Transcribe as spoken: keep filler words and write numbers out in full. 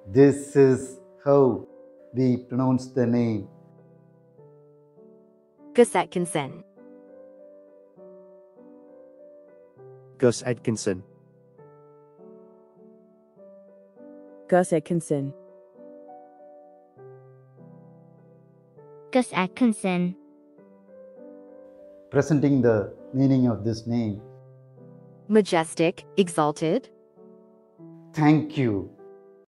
This is how we pronounce the name. Gus Atkinson. Gus Atkinson. Gus Atkinson. Gus Atkinson. Presenting the meaning of this name. Majestic, exalted. Thank you.